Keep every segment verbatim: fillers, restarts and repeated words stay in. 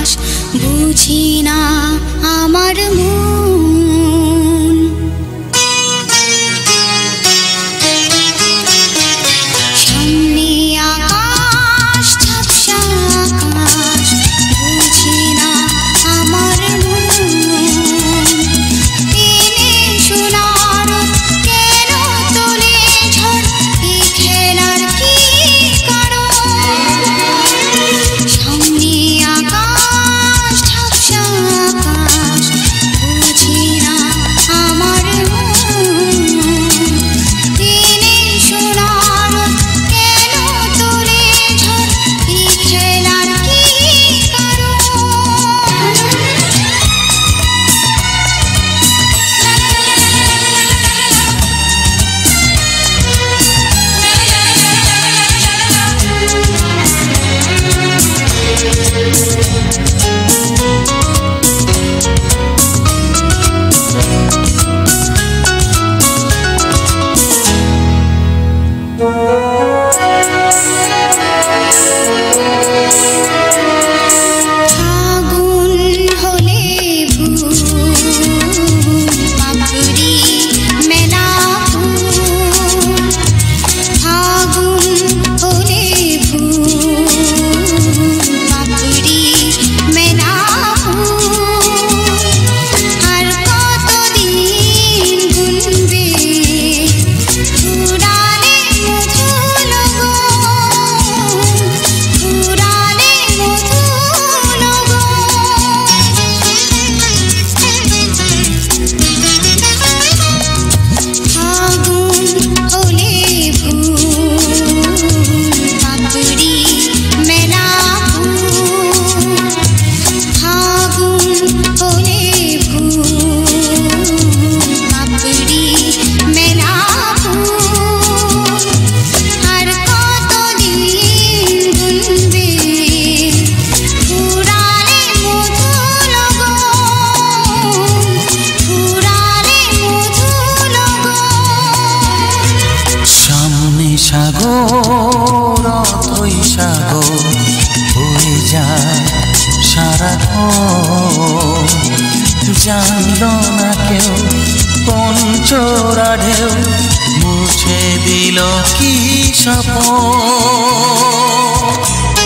বুঝি না আমার মন। সামনে আকাশ, ঝাপসা আকাশ, বুঝি না আমার মন। এনে সোনার কেন তোলে ঝড়, এই খেলার কি কারণ? সামনে আকাশ, ঝাপসা আকাশ, বুঝি না আমার মন। এনে সোনার কেন তোলে ঝড়, এই খেলার কি কারণ? ফাগুন হলে ফুল, পাপড়ি মেলা ফুল। ফাগুন হলে ফুল, পাপড়ি মেলা ফুল। আর কতদিন গুনবে ফুরালে মধু লগন, ফুরালে মধু ফাগুন হলে ফুল, পাপড়ি মেলা ফুল। ফাগুন হলে ফুল, পাপড়ি মেলা ফুল। আর কতদিন গুনবে ফুরালে মধু লগন, ফুরালে মধু লগন। সামনে সাগর, অথই সাগর হয়ে যায় সারাক্ষণ। জানল না কেউ কোন চোরা ঢেউ, মুছে দিল কি স্বপ্ন।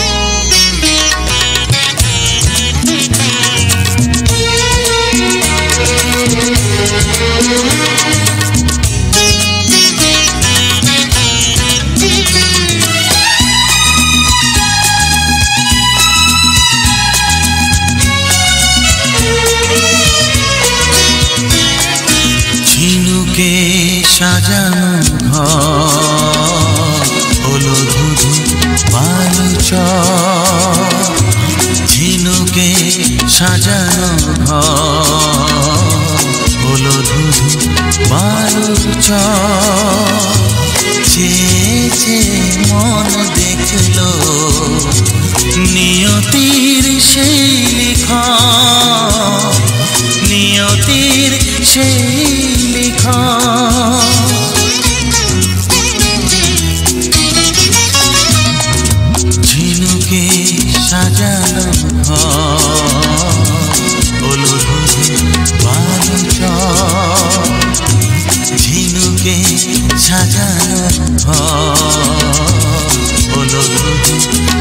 ঝিনুকে সাজানো ঘর হলো ধুধু বালুচর। ঝিনুকে সাজানো ঘর হলো ধুধু বালুচর। চেয়ে চেয়ে মন দেখলো নিয়তির সেই লিখন, নিয়তির সেই লিখন। ঝিনুকে সাজানো ঘর হলো ধুধু বালুচর। ঝিনুকে সাজানো ঘর হলো ধুধু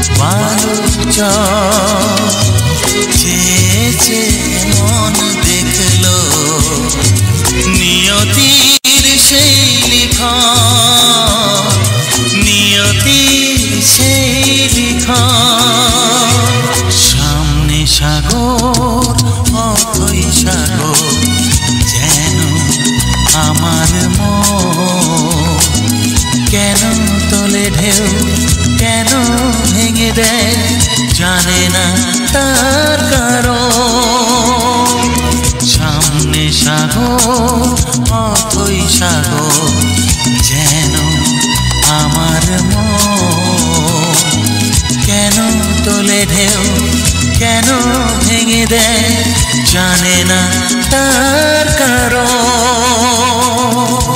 বালুচর। চেয়ে চেয়ে মন দেখলো নিয়তির সেই লিখন, নিয়তির সেই লিখন। সামনে সাগর, অথই সাগর, যেন আমার মন। কেন তোলে ঢেউ, কেন ভেঙে দেয়, জানে না তার কারণ। সামনে সাগর, অথই সাগর, যেন আমার মন। কেন তোলে ঢেউ, কেন ভেঙে দেয়, জানে না তার কারণ।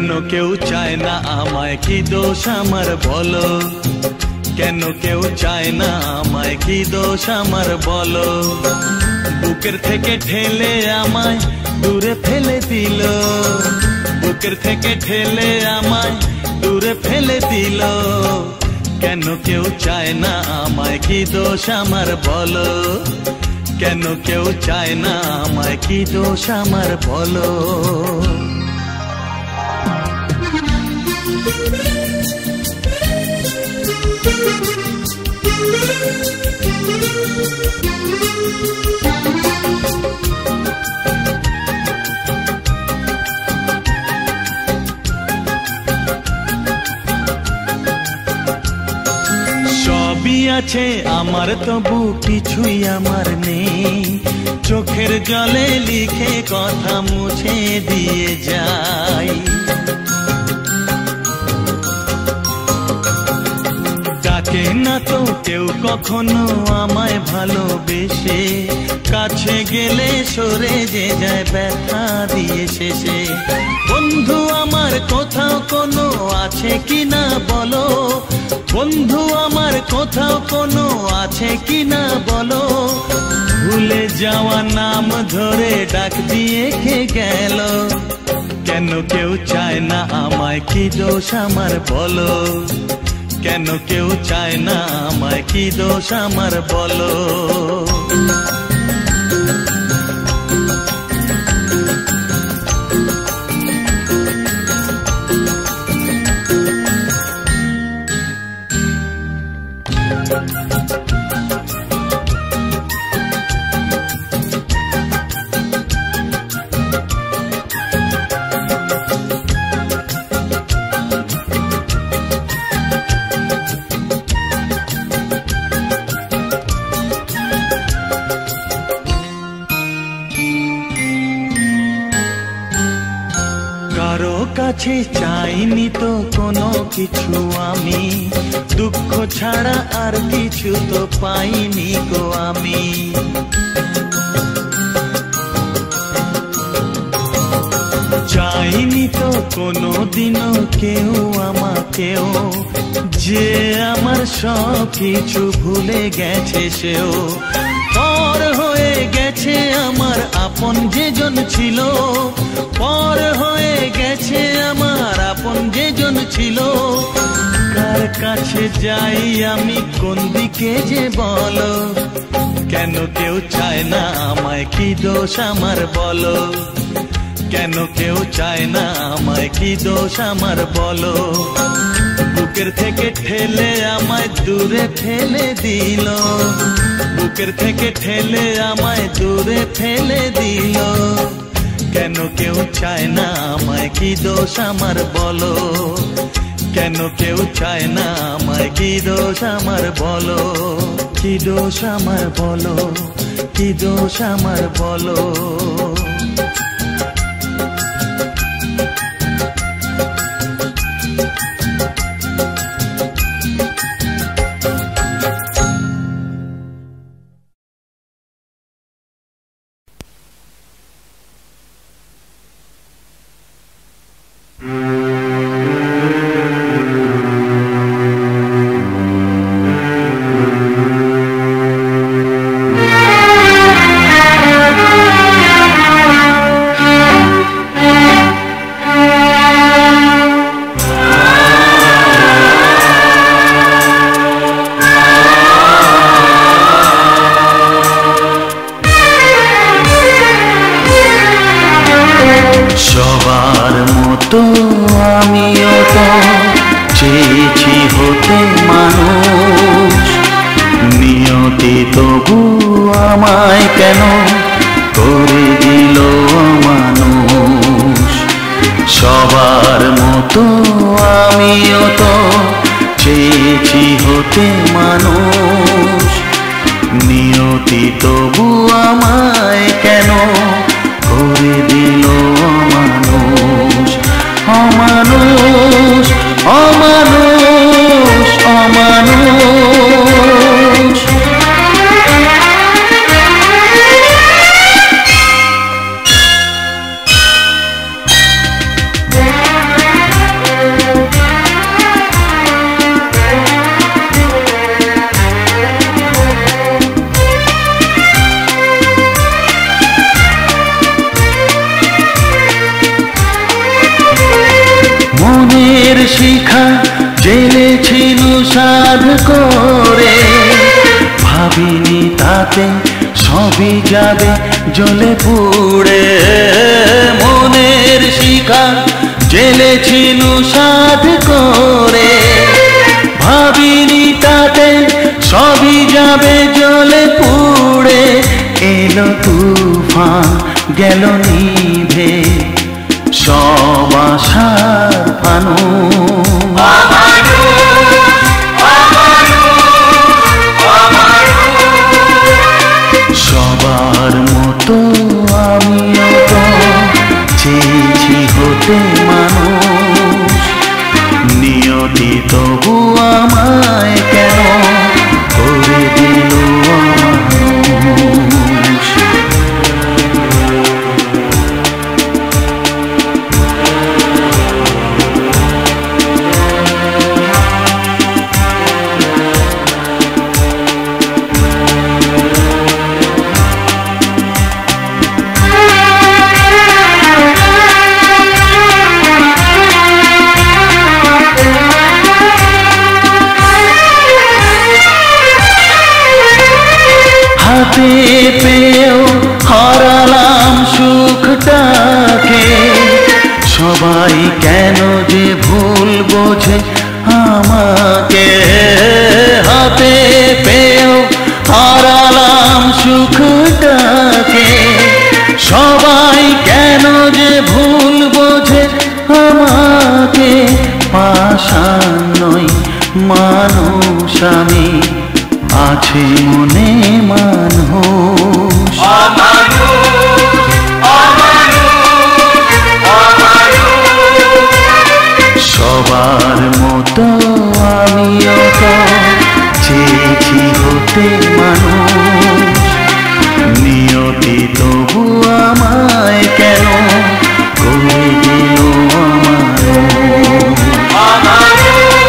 কেন কেউ চায় না আমায়, কি দোষ আমার বলো? কেন কেউ চায় না আমায়, কি দোষ আমার বলো? বুকের থেকে ঠেলে আমায় দূরে ফেলে দিল, বুকের থেকে ঠেলে আমায় দূরে ফেলে দিল। কেন কেউ চায় না আমায়, কি দোষ আমার বলো? কেন কেউ চায় না আমায়, কি দোষ আমার বলো? সবই আছে আমার, তবু কিছুই আমার নেই। চোখের জলে লিখে কথা মুছে দিয়ে যাই। ডাকে না তো কেউ কখনো আমায় ভালোবেসে, কাছে গেলে সরে যে যায় ব্যথা দিয়ে শেষে। বন্ধু আমার কোথাও কোনো আছে কিনা বলো, বন্ধু আমার কোথাও কোনো আছে কিনা বলো? ভুলে যাওয়া নাম ধরে ডাক দিয়ে কে গেল? কেন কেউ চায় না আমায়, কি দোষ আমার বলো? কেন কেউ চায় না আমায়, কি দোষ আমার বলো? কারো কাছে চাইনি তো কোনো কিছু আমি, দুঃখ ছাড়া আর কিছু তো পাইনি গো আমি। চাইনি তো কোনো দিনও কেউ আমাকেও, যে আমার সব কিছু ভুলে গেছে সেও। পর হয়ে গেছে আমার আপন যেজন ছিল, পর হয়ে গেছে আমার আপন যেজন ছিল। কার কাছে যাই আমি, কোন দিকে যে বলো? কেন কেউ চায় না আমায়, কি দোষ আমার বলো? কেন কেউ চায় না আমায়, কি দোষ আমার বলো? বুকের থেকে ঠেলে আমায় দূরে ফেলে দিল, বুকের থেকে ঠেলে আমায় দূরে ফেলে দিল। কেন কেউ চায় না আমায়, কি দোষ আমার বলো? কেন কেউ চায় না আমায়, কি দোষ আমার বলো? কি দোষ আমার বলো? কি দোষ আমার বলো? সবার মতো আমিও তো চেয়েছি হতে মানুষ, নিয়তি তবু আমায় কেন করে দিল মানুষ। সবার মতো আমিও তো চেয়েছি হতে মানুষ, নিয়তি তবু আমায় কেন করে দিল অমানুষ। অমানুষ অমানুষ অমানুষ। সাধ করে, ভাবিনি তাতে সবই যাবে জ্বলে পুড়ে। মনের শিখা জ্বেলেছিল সাধ করে, ভাবিনি তাতে সবই যাবে জ্বলে পুড়ে। এলো তুফান গেল নিভে সব আশার ফানুস। সবার মতো আমিও তো চেয়েছি হতে মানুষ, নিয়তি তবু আমায় কেন করে দিল অমানুষ। হাতে পেয়েও হারালাম সুখটাকে, সবাই কেন যে ভুল বোঝে আমাকে। হাতে পেয়েও হারালাম সুখটাকে, সবাই কেন যে ভুল বোঝে আমাকে। পাষাণ নই মানুষ আমি, আছে মনে মানুষ। সবার মতো আমিও তো চেয়েছি হতে মানুষ, নিয়তি তবু আমায় কেন করে দিল অমানুষ।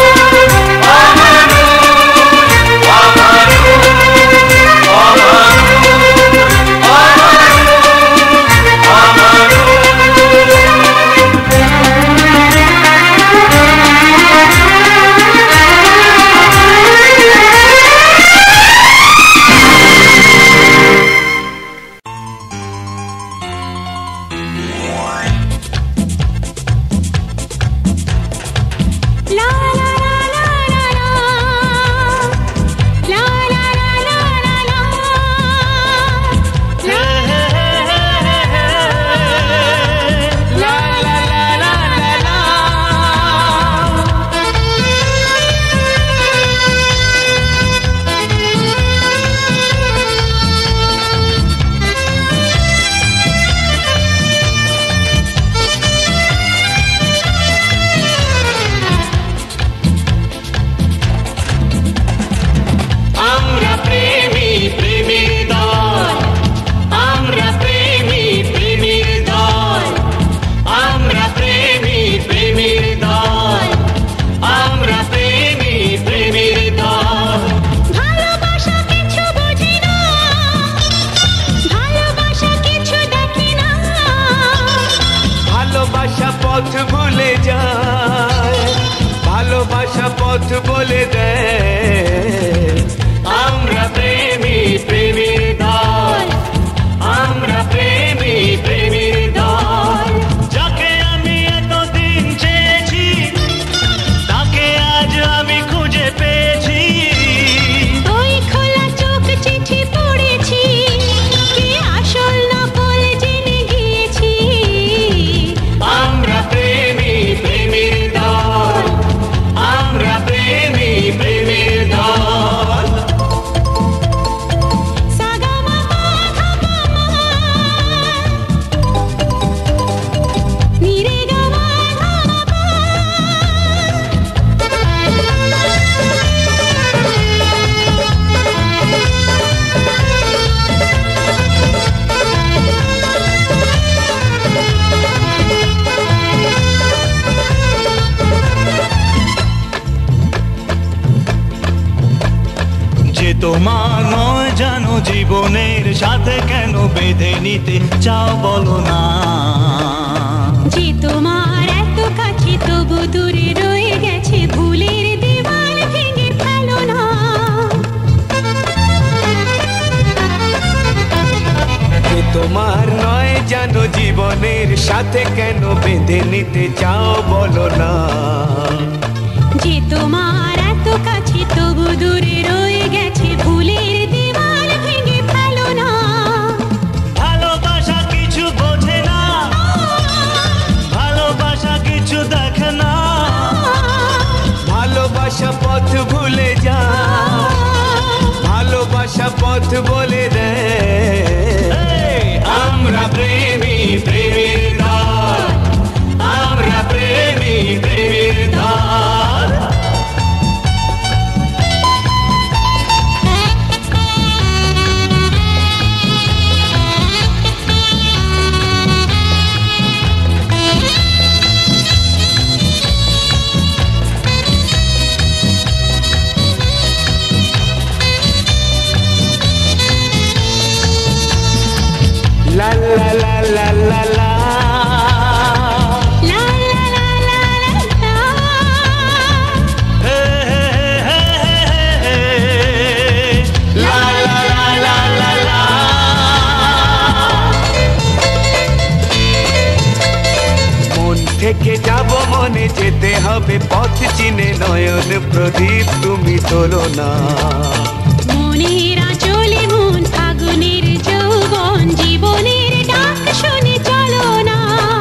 তোমার নয় জানো জীবনের সাথে কেন বেঁধে নিতে চাও বলো না। যে তোমার এত কাছে তবু দূরে রয়ে গেছে ভুলের দেওয়াল ভেঙে ফেলো তোমার নয় জানো জীবনের সাথে কেন বেঁধে নিতে চাও বলো না। যে তোমার এত কাছে তবু দূরে রয়ে গেছে ভুলের দেওয়াল ভেঙে ফেলো না। ভালোবাসা কিছু বোঝে না, ভালোবাসা কিছু দেখে না, ভালোবাসা পথ ভুলে যা, ভালোবাসা পথ বলে দেয়। আমরা প্রেমী প্রেমের ধার, আমরা প্রেমী প্রেমের ধার। La la la la la la. La la la la la la. Hey, hey, hey, hey, hey. La la la la la la. মন থেকে যাব মনে যেতে হবে পথ চিনে নয়ন প্রদীপ তুমি তোলো না। মনের আঁচলে মন ফাগুনের যৌবন জীবনের ডাক শুনে চলো না।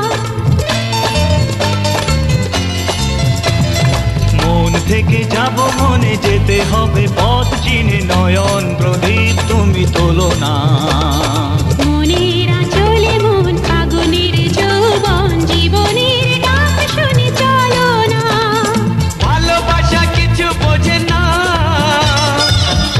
মন থেকে যাব মনে যেতে হবে পথ চিনে নয়ন প্রদীপ তুমি তোলো না। মনের আঁচলে মন ফাগুনের যৌবন জীবনের ডাক শুনে চলো না। ভালোবাসা কিছু বোঝে না,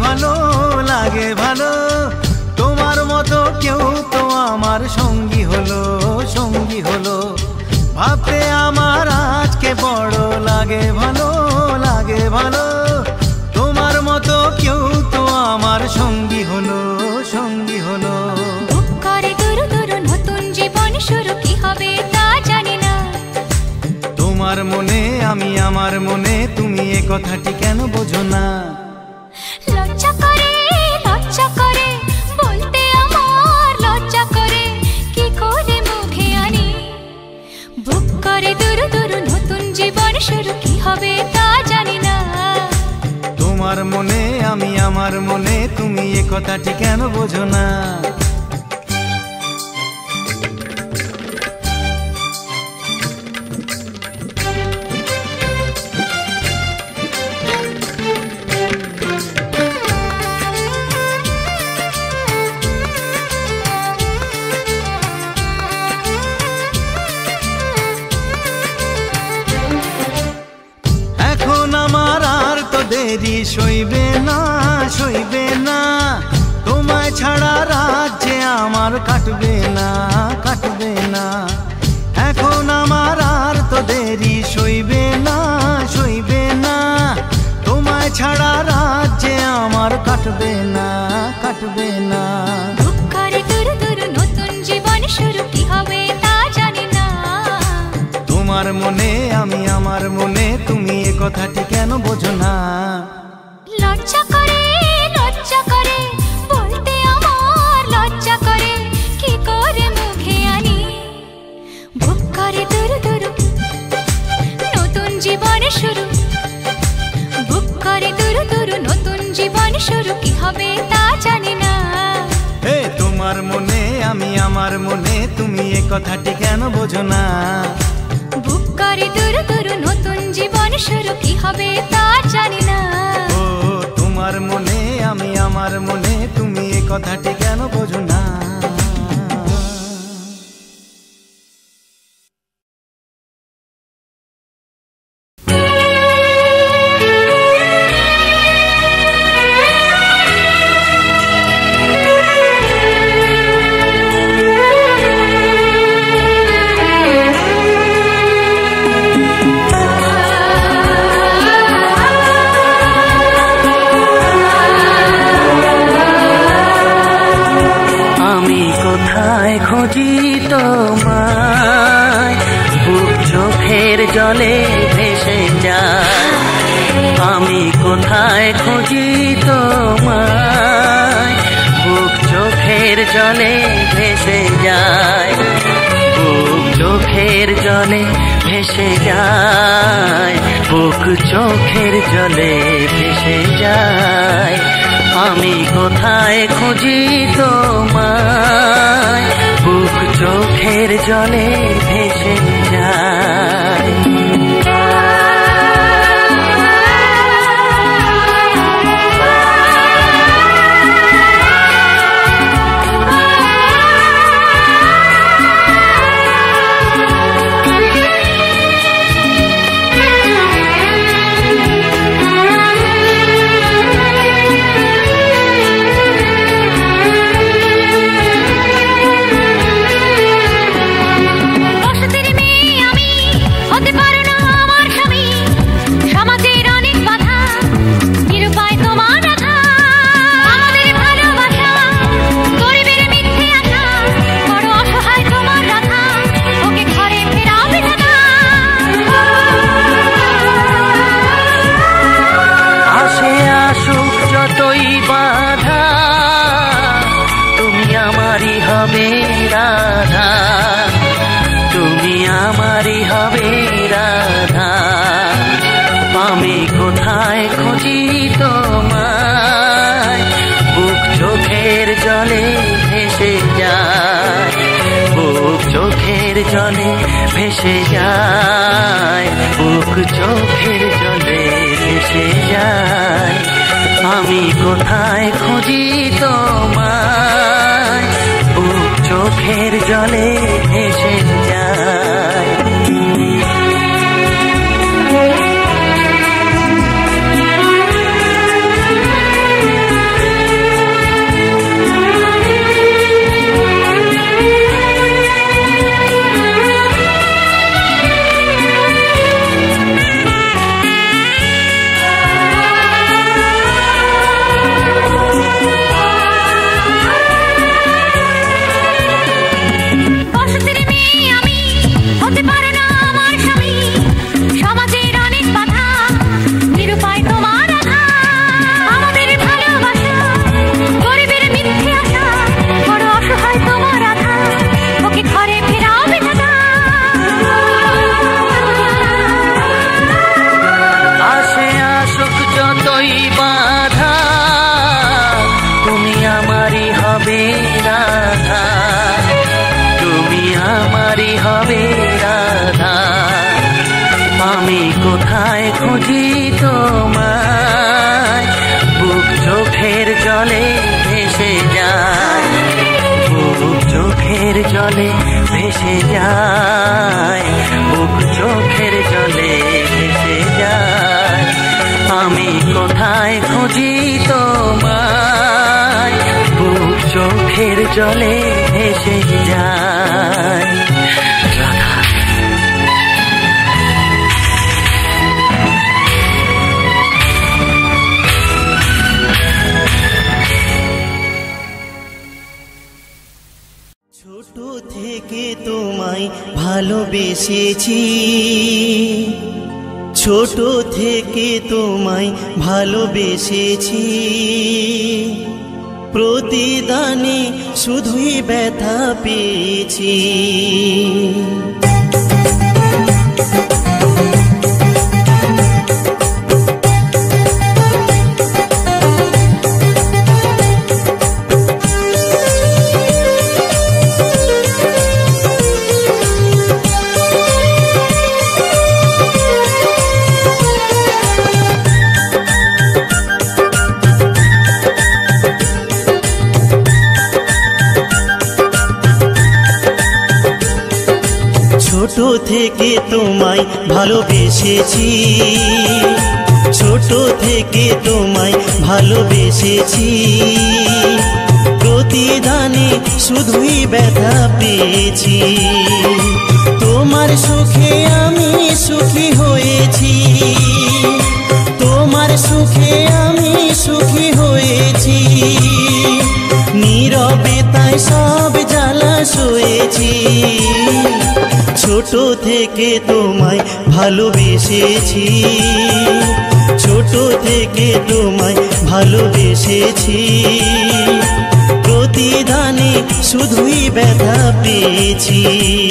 ভালো লাগে ভালো, তোমার মতো কেউ তো আমার সঙ্গী হলো সঙ্গী হলো। ভাবতে আমার আজকে বড় লাগে ভালো লাগে ভালো, তোমার মতো কেউ তো আমার সঙ্গী হলো সঙ্গী হলো। বুক করে দুরু দুরু নতুন জীবন শুরু, কি হবে তা জানি না। তোমার মনে আমি আমার মনে, তুমি এ কথাটি কেন বোঝো না? লজ্জা করে লজ্জা করে বলতে আমার লজ্জা করে, কি করে মুখে আনি। বুক করে দুরু দুরু নতুন জীবন শুরু, কি হবে তা জানি না। তোমার মনে আমি আমার মনে, তুমি এ কথাটি কেন বোঝো না? এখন আমার আর তো দেরি সইবে না সইবে না, তোমায় ছাড়া রাত যে আমার কাটবে না কাটবে না। এখন আমার আর তো দেরি সইবে না সইবে না, তোমায় ছাড়া রাত যে আমার কাটবে না কাটবে না। বুক করে দুরু দুরু নতুন জীবন শুরু, কি হবে তা জানি না। তোমার মনে আমি আমার মনে, তুমি এ কথাটি কেন বোঝো না? লজ্জা করে লজ্জা করে বলতে আমার লজ্জা করে, কি করে মুখে আনি। বুক করে দুরু দুরু নতুন জীবন শুরু, বুক করে দুরু দুরু নতুন জীবন শুরু, কি হবে তা জানি না। হে তোমার মনে আমি আমার মনে, তুমি এ কথাটি কেন বোঝো না? বুক করে দুরু দুরু নতুন জীবন শুরু, কি হবে তা জানি না। ও তোমার মনে আমি আমার মনে, তুমি এ কথাটি কেন বোঝো না? খুঁজি তোমায়, বুক চোখের জলে ভেসে যায়। আমি কোথায় খুঁজি তোমায়, বুক চোখের জলে ভেসে যায়। বুক চোখের জলে ভেসে যায়, বুক চোখের জলে ভেসে যায়। আমি কোথায় খুঁজি তোমায়, বুক চোখের জলে ভেসে যায়। জলে ভেসে যায়, বুক চোখের জলে ভেসে যায়। আমি কোথায় খুঁজি তোমায়, বুক চোখের জলে ভেসে যায়। খুঁজি তোমায়, বুক চোখের জলে ভেসে যায়, বুক চোখের জলে ভেসে যায়, বুক চোখের জলে ভেসে যায়। আমি কোথায় খুঁজি তোমায়, বুক চোখের জলে ভেসে যায়। ছোট থেকে তোমায় ভালোবেসেছি, ছোট থেকে তোমায় ভালোবেসেছি, প্রতিদানে শুধুই ব্যথা পেয়েছি। ছোট থেকে তোমায় ভালোবেসেছি, ছোট থেকে তোমায় ভালোবেসেছি, প্রতিদানে শুধুই ব্যথা পেয়েছি। তোমার সুখে আমি সুখী হয়েছি, তোমার সুখে আমি সুখী হয়েছি, নীরবে তাই সব জ্বালা সয়েছি। ছোট থেকে তোমায় ভালোবেসেছি, ছোট থেকে তোমায় ভালোবেসেছি, প্রতিদানে শুধুই ব্যথা পেয়েছি।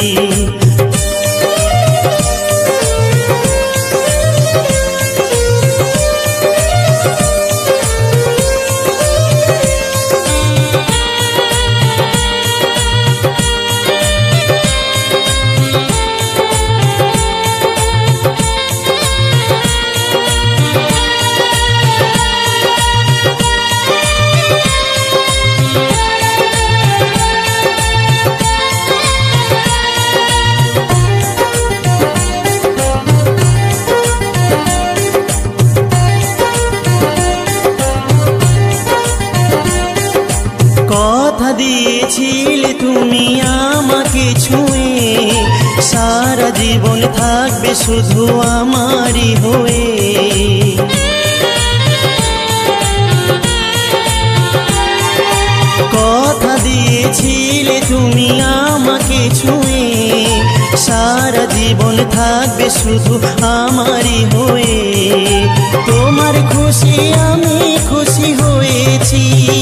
কথা দিয়েছিলে তুমি আমাকে ছুঁয়ে, সারা জীবন থাকবে শুধু আমারই হয়ে। কথা দিয়েছিলে তুমি আমাকে ছুঁয়ে, সারা জীবন থাকবে শুধু আমারই হয়ে। তোমার খুশি আমি খুশি হয়েছি,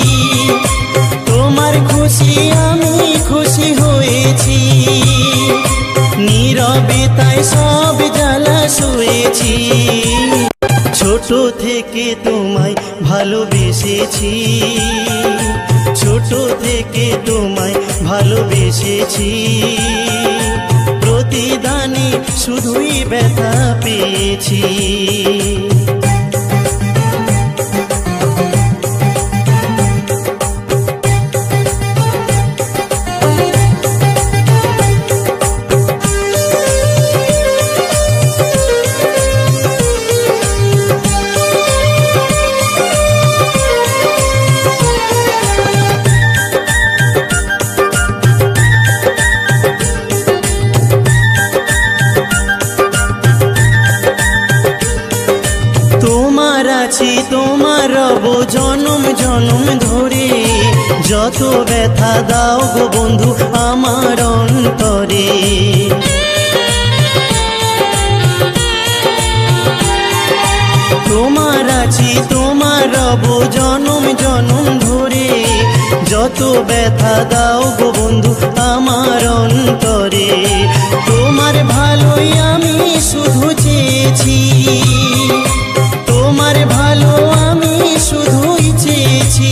তোমার খুশি আমি খুশি হয়েছি, নীরবে তাই সব জ্বালা সয়েছি। ছোট থেকে তোমায় ভালোবেসেছি, ছোট থেকে তোমায় ভালোবেসেছি, প্রতিদানে শুধুই ব্যথা পেয়েছি। তোমার রব জনম জনম ধরে, যত ব্যথা দাও গো বন্ধু আমার অন্তরে। তোমার আছি তোমার রব জনম জনম ধরে, যত ব্যথা দাও গো বন্ধু আমার অন্তরে। তোমার ভালোই আমি শুধু চেয়েছি, তোমার ভালো আমি শুধুই চেয়েছি,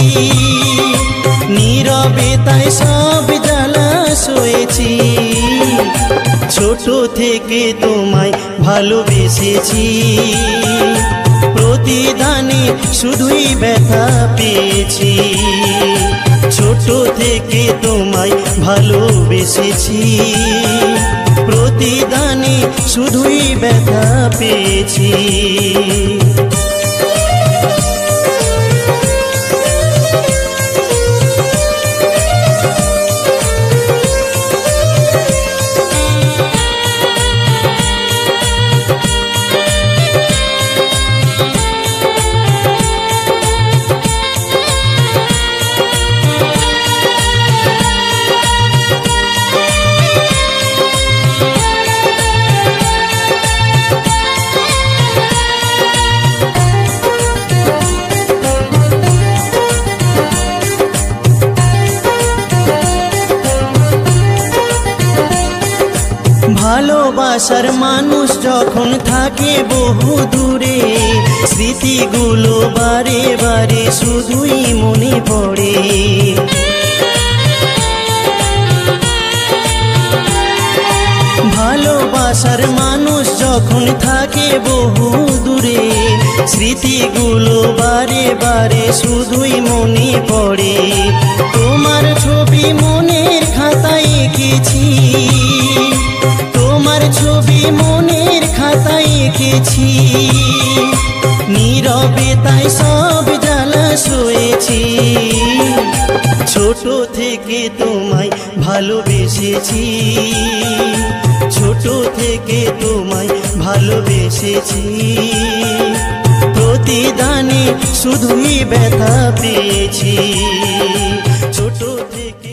নীরবে তাই সব জ্বালা সয়েছি। ছোট থেকে তোমায় ভালোবেসেছি, প্রতিদানে শুধুই ব্যথা পেয়েছি। ছোট থেকে তোমায় ভালোবেসেছি, প্রতিদানে শুধুই ব্যথা পেয়েছি। ভালোবাসার মানুষ যখন থাকে বহু দূরে, স্মৃতিগুলো বারে বারে শুধুই মনে পড়ে। ভালোবাসার মানুষ যখন থাকে বহু দূরে, স্মৃতিগুলো বারে বারে শুধুই মনে পড়ে। তোমার ছবি মনের খাতায় এঁকেছি, তোমার ছবি মনের খাতায় এঁকেছি, নীরবে তাই সব জ্বালা সয়েছি। ছোট থেকে তোমায় ভালোবেসেছি, ছোট থেকে তোমায় ভালোবেসেছি, প্রতিদানে শুধুই ব্যথা পেয়েছি। ছোট থেকে